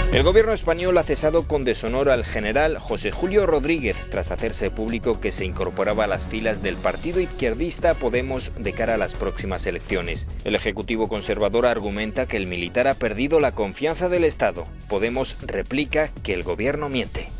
El gobierno español ha cesado con deshonor al general José Julio Rodríguez tras hacerse público que se incorporaba a las filas del partido izquierdista Podemos de cara a las próximas elecciones. El Ejecutivo conservador argumenta que el militar ha perdido la confianza del Estado. Podemos replica que el gobierno miente.